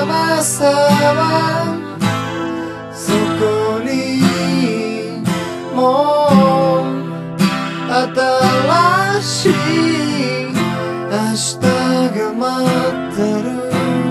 さはそこにもう新しい明日が待ってる